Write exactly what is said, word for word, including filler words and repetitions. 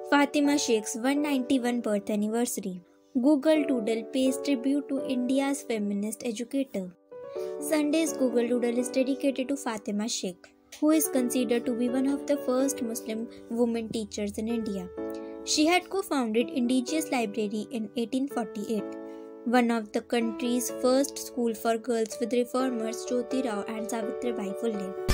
Fatima Sheikh's one hundred ninety-first birth anniversary. Google Doodle pays tribute to India's feminist educator. Sunday's Google Doodle is dedicated to Fatima Sheikh, who is considered to be one of the first Muslim women teachers in India. She had co-founded Indigenous Library in eighteen forty-eight, one of the country's first school for girls with reformers Jyoti Rao and Savitribai Phule.